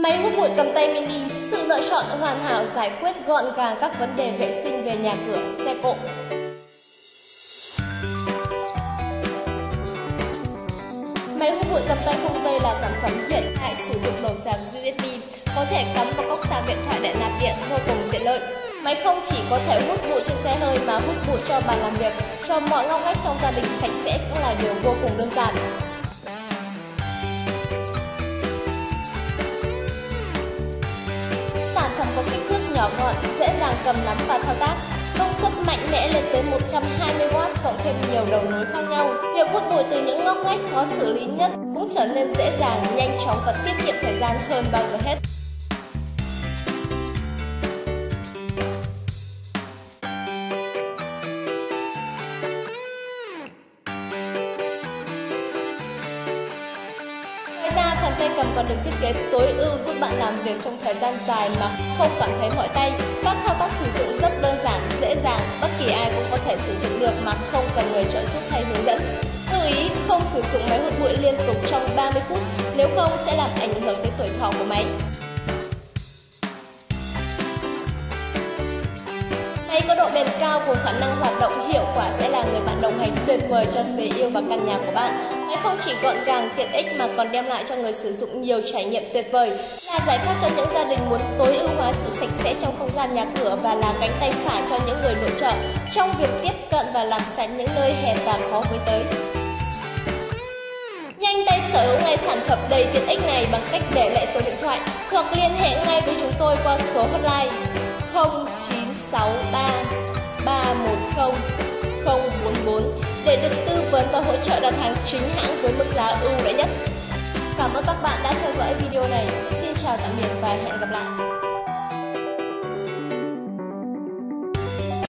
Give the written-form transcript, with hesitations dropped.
Máy hút bụi cầm tay mini, sự lựa chọn hoàn hảo giải quyết gọn gàng các vấn đề vệ sinh về nhà cửa, xe cộ. Máy hút bụi cầm tay không dây là sản phẩm hiện tại sử dụng đầu sạc USB, có thể cắm vào cốc sạc điện thoại để nạp điện, vô cùng tiện lợi. Máy không chỉ có thể hút bụi trên xe hơi mà hút bụi cho bàn làm việc, cho mọi ngóc ngách trong gia đình sạch sẽ cũng là điều vô cùng đơn giản. Sản phẩm có kích thước nhỏ gọn, dễ dàng cầm nắm và thao tác. Công suất mạnh mẽ lên tới 120W cộng thêm nhiều đầu nối khác nhau. Việc hút bụi từ những ngóc ngách khó xử lý nhất cũng trở nên dễ dàng, nhanh chóng và tiết kiệm thời gian hơn bao giờ hết. Ngoài ra, phần tay cầm còn được thiết kế tối ưu giúp bạn làm việc trong thời gian dài mà không cảm thấy mỏi tay. Các thao tác sử dụng rất đơn giản, dễ dàng, bất kỳ ai cũng có thể sử dụng được mà không cần người trợ giúp hay hướng dẫn. Lưu ý, không sử dụng máy hút bụi liên tục trong 30 phút, nếu không sẽ làm ảnh hưởng tới tuổi thọ của máy. Máy có độ bền cao cùng khả năng hoạt động hiệu quả sẽ là người bạn đồng hành tuyệt vời cho xế yêu và căn nhà của bạn. Máy không chỉ gọn gàng tiện ích mà còn đem lại cho người sử dụng nhiều trải nghiệm tuyệt vời, là giải pháp cho những gia đình muốn tối ưu hóa sự sạch sẽ trong không gian nhà cửa và là cánh tay phải cho những người nội trợ trong việc tiếp cận và làm sạch những nơi hẹp và khó với tới. Nhanh tay sở hữu ngay sản phẩm đầy tiện ích này bằng cách để lại số điện thoại hoặc liên hệ ngay với chúng tôi qua số hotline 0963 310 044 để được tư vấn và hỗ trợ đặt hàng chính hãng với mức giá ưu đãi nhất. Cảm ơn các bạn đã theo dõi video này. Xin chào tạm biệt và hẹn gặp lại.